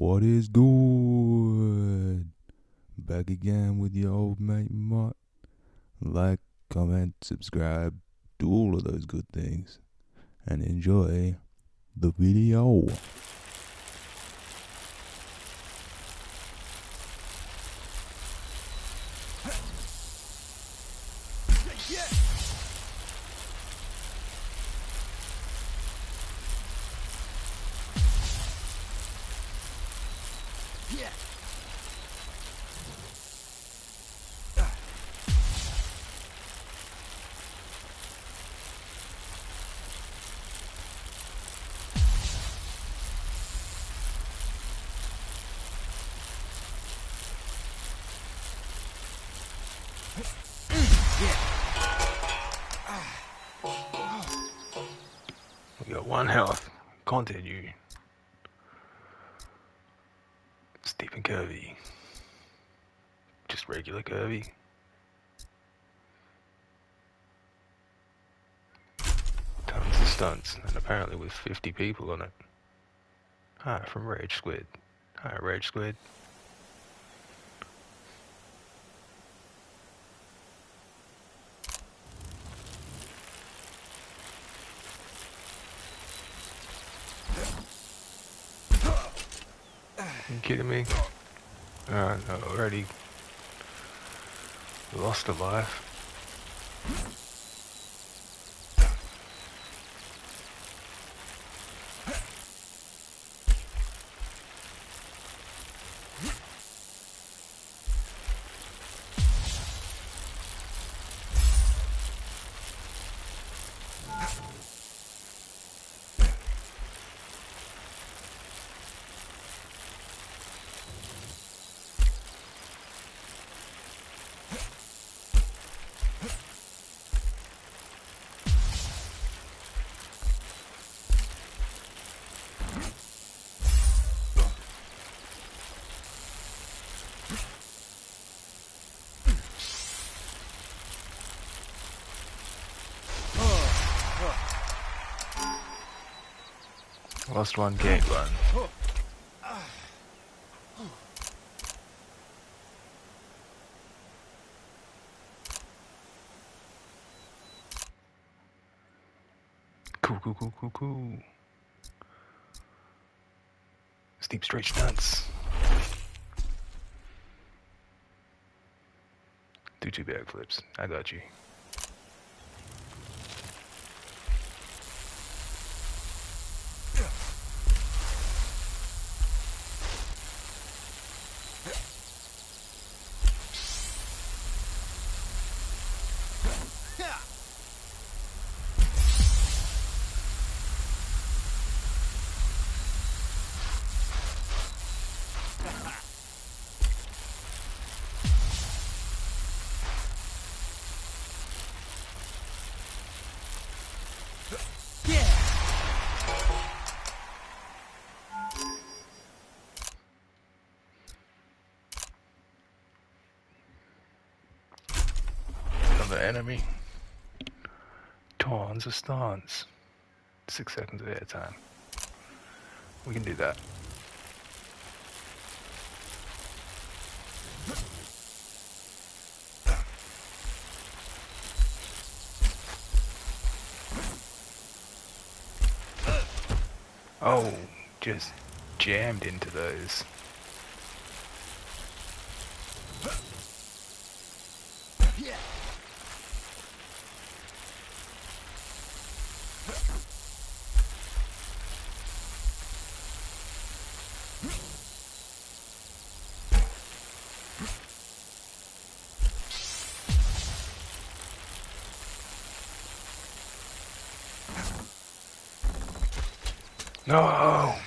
What is good? Back again with your old mate Mott. Like, comment, subscribe, do all of those good things, and enjoy the video. We got one health. Continue. Stephen Kirby. Just regular Kirby. Tons of stunts, and apparently with 50 people on it. Hi, from Rage Squid. Hi, Rage Squid. You kidding me? No, already lost a life. Lost one, gained one. Cool. Steep straight stunts. Do 2 backflips. I got you. Another enemy. Tons of stance. 6 seconds of air time. We can do that. Oh, just jammed into those. No!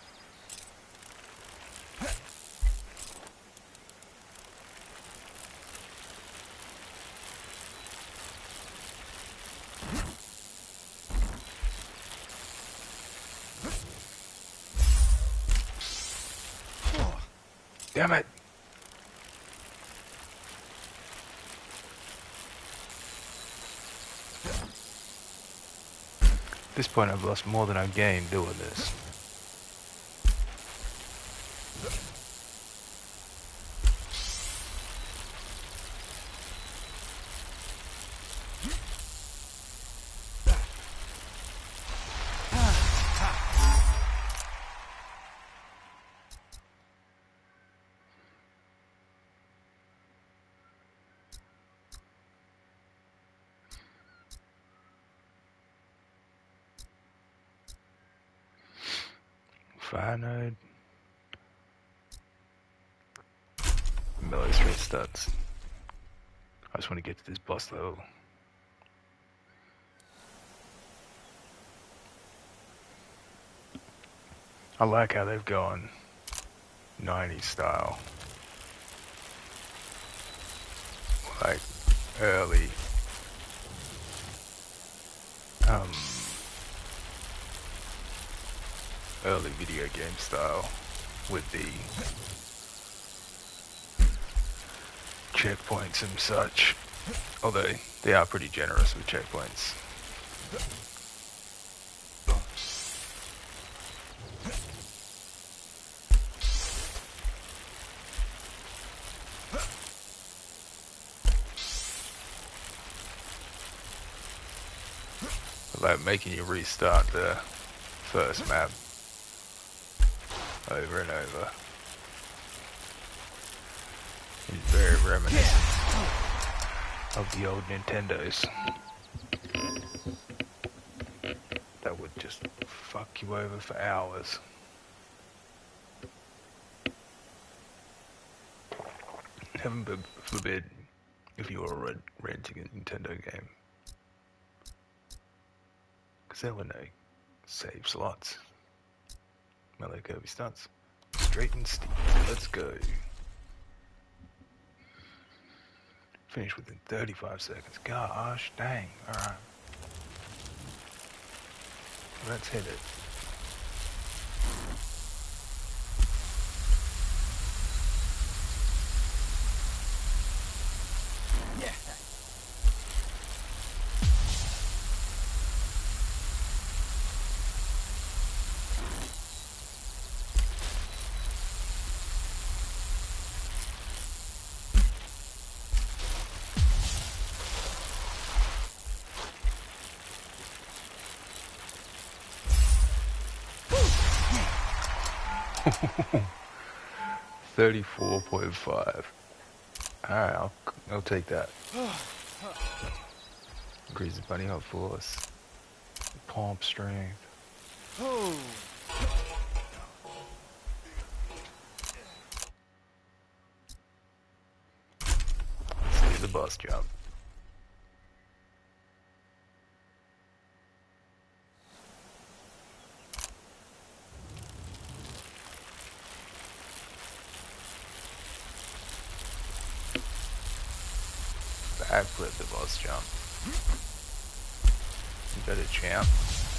Damn it! At this point I've lost more than I've gained doing this. Fire node. Melee straight stats. I just want to get to this boss level. I like how they've gone 90s style. Like early early video game style with the checkpoints and such, although they are pretty generous with checkpoints. Like making you restart the first map over and over. It's very reminiscent of the old Nintendos. That would just fuck you over for hours. Heaven forbid if you were renting a Nintendo game. Because there were no save slots. Melee Kirby stunts. Straight and steep. Let's go. Finish within 35 seconds. Gosh dang. Alright. Let's hit it. Yeah. 34.5. Alright, I'll take that. Increases bunny hop force. Palm strength. Let's do the boss jump. Backflip the boss jump. You got a champ.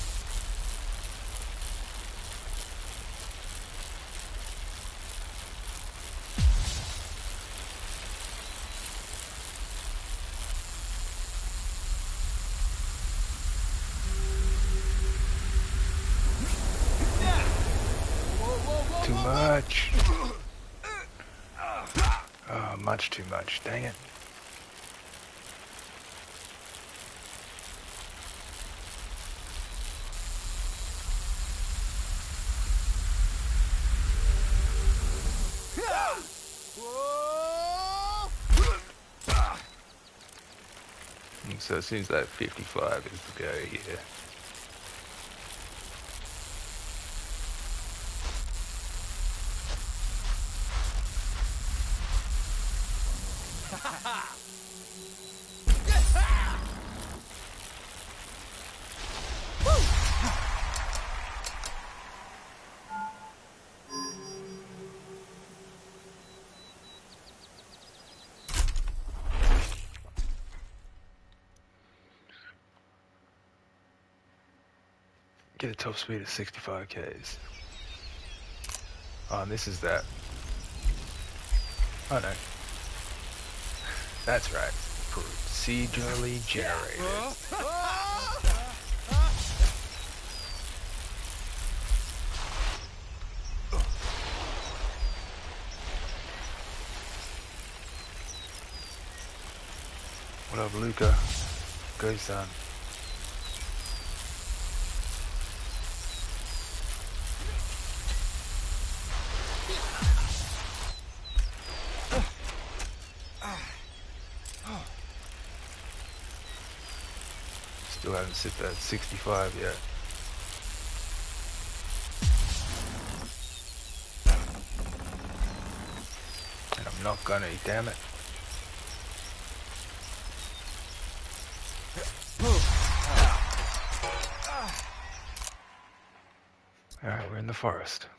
Too much. Oh, much too much. Dang it. So it seems that 55 is the go here. Get a top speed of 65 k's. Oh, and this is that. Oh no. That's right. Procedurally generated. What up, Luca? Go, son. Still haven't hit that 65 yet. not gonna, damn it. Alright, we're in the forest.